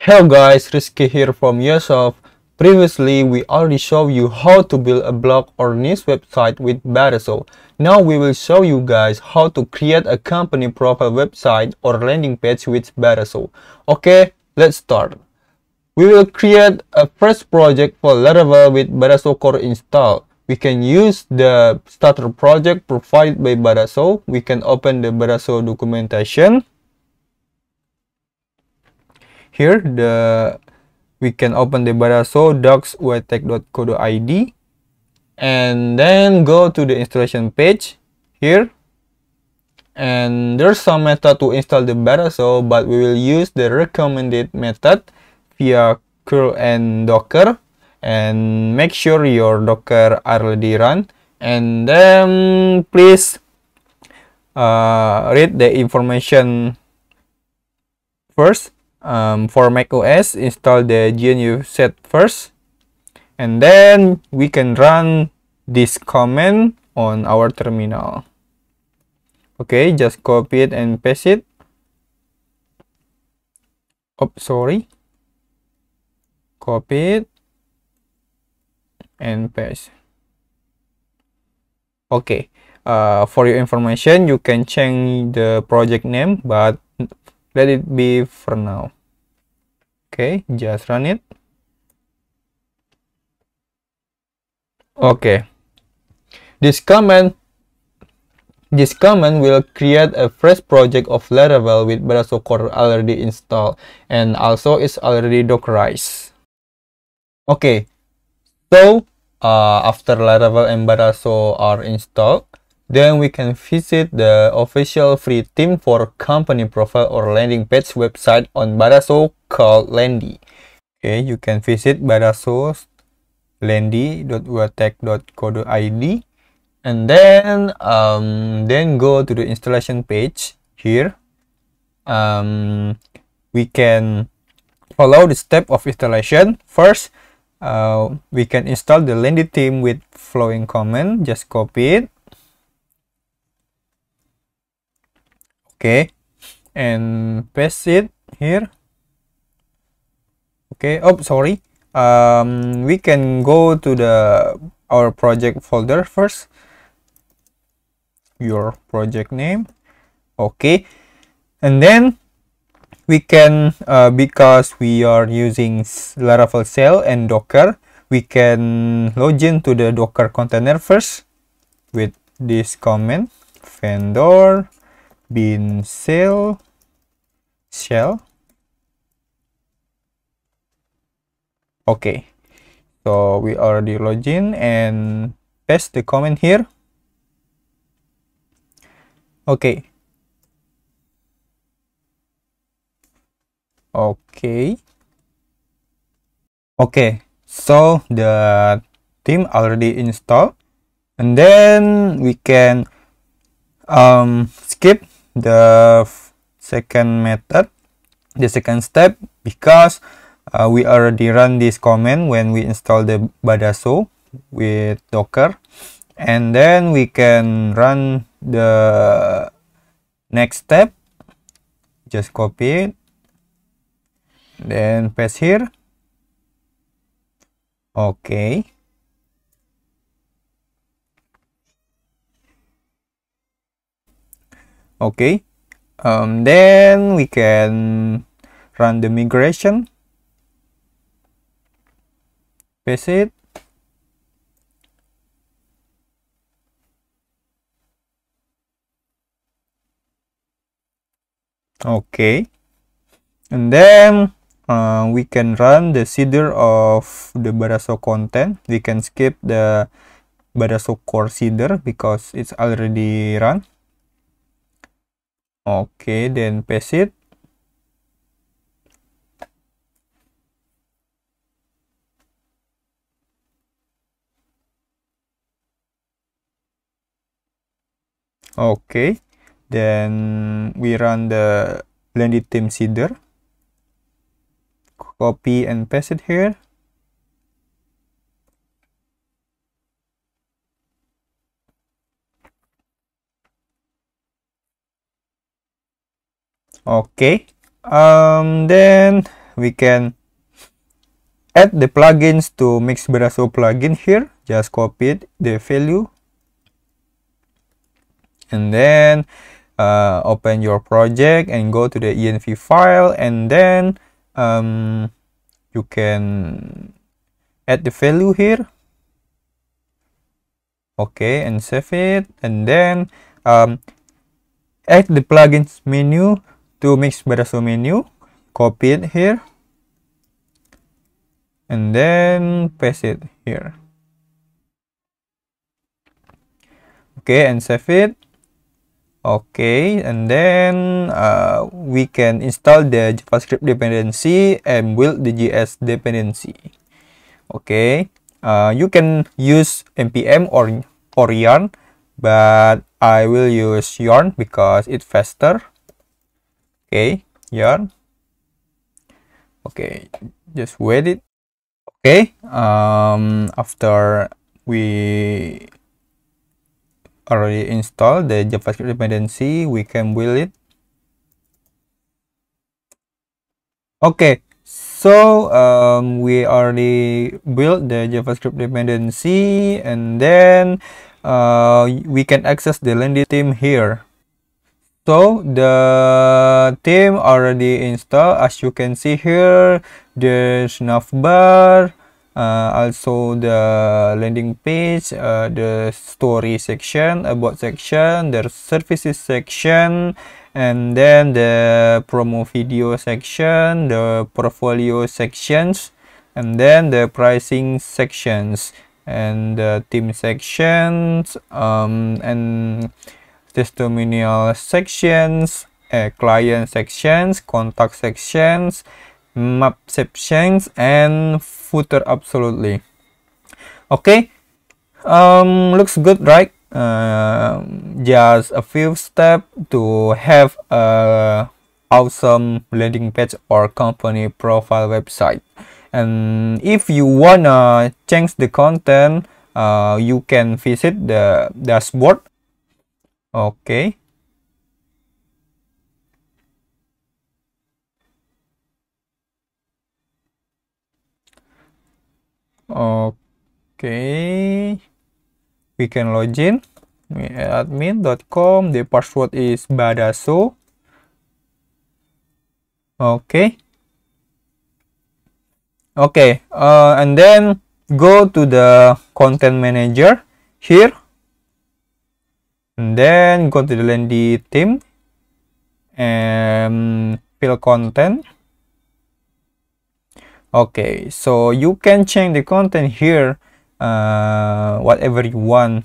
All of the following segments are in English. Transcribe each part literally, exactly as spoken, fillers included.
Hello guys, Rizky here from Yourself. Previously, we already showed you how to build a blog or news website with Badaso. Now we will show you guys how to create a company profile website or landing page with Badaso. Okay, let's start. We will create a first project for Laravel with Badaso core installed. We can use the starter project provided by Badaso. We can open the Badaso documentation. Here, the we can open the Badaso docs tech dot co dot I D and then go to the installation page here. And there's some method to install the Badaso, but we will use the recommended method via curl and docker, and make sure your docker already run. And then please uh, read the information first. Um, for macOS, install the G N U set first, and then we can run this command on our terminal. Okay, just copy it and paste it. Oh, sorry. Copy it and paste. Okay, uh, for your information, you can change the project name, but let it be for now. Okay, just run it. Okay, this command this command will create a fresh project of Laravel with Badaso core already installed, and also it's already dockerized. Okay, so uh, after Laravel and Badaso are installed, then we can visit the official free theme for company profile or landing page website on Badaso called Landy. Okay, you can visit Badaso's landy dot tech dot co dot I D, and then um, then go to the installation page here. Um, we can follow the step of installation. First, uh, we can install the Landy theme with following command. Just copy it. Okay, and paste it here. Okay, oh sorry. Um, we can go to the our project folder first. Your project name. Okay, and then we can uh, because we are using Laravel shell and Docker, we can log into the Docker container first with this command vendor bin shell shell. Okay, so we already logged in and paste the comment here. Okay. Okay. Okay, so the theme already installed, and then we can um, skip the second method, the second step, because uh, we already run this command when we install the Badaso with Docker, and then we can run the next step. Just copy it, then paste here. Okay. Okay. Um, then we can run the migration. Paste it. Okay. And then uh, we can run the seeder of the Badaso content. We can skip the Badaso core seeder because it's already run. Okay, then paste it. Okay, then we run the Landy theme seeder. Copy and paste it here. Okay, um, then we can add the plugins to Mix Badaso plugin here. Just copy it, the value, and then uh, open your project and go to the env file, and then um, you can add the value here. Okay, and save it, and then um, add the plugins menu to Mix Badaso menu. Copy it here, and then paste it here. Okay, and save it. Okay, and then uh, we can install the JavaScript dependency and build the J S dependency. Okay, uh, you can use npm or or yarn, but I will use yarn because it's faster. Okay, yarn. Okay, just wait it. Okay, um, after we already installed the JavaScript dependency, we can build it. Okay, so um, we already built the JavaScript dependency, and then uh, we can access the landing theme here. So the theme already installed. As you can see here, there's navbar, uh, also the landing page, uh, the story section, about section, the services section, and then the promo video section, the portfolio sections, and then the pricing sections, and the theme sections, um, and testimonial sections, uh, client sections, contact sections, map sections, and footer. Absolutely. Okay, um, looks good, right? Uh, just a few steps to have a awesome landing page or company profile website. And if you wanna change the content, uh, you can visit the dashboard. Okay. Okay. We can log in. admin dot com. The password is Badaso. Okay. Okay. Uh, and then go to the content manager here. And then go to the landing theme and fill content. Okay, so you can change the content here, uh, whatever you want.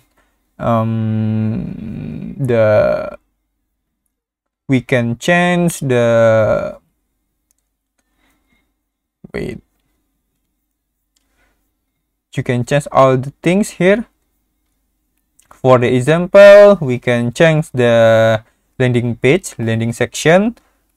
Um, the we can change the wait. You can change all the things here. For the example, we can change the landing page, landing section.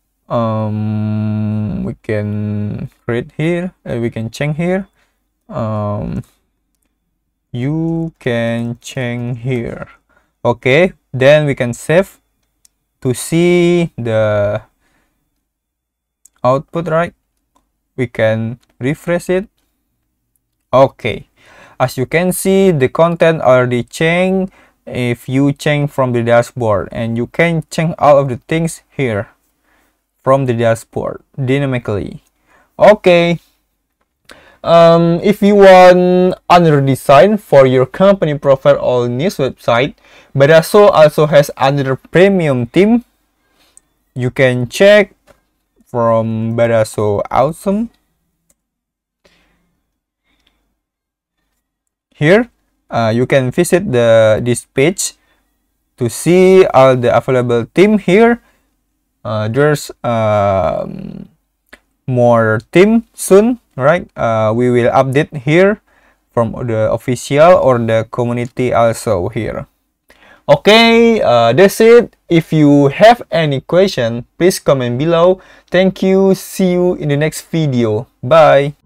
Um, we can create here. Uh, we can change here. Um, you can change here. Okay, then we can save to see the output, right? We can refresh it. Okay, as you can see, the content already changed if you change from the dashboard, and you can change all of the things here from the dashboard dynamically. Okay, um, if you want another design for your company profile or niche website, Badaso also has another premium theme. You can check from Badaso Awesome. Here, uh, you can visit the this page to see all the available theme here. Uh, there's um, more theme soon, right? Uh, we will update here from the official or the community also here. Okay, uh, that's it. If you have any question, please comment below. Thank you. See you in the next video. Bye.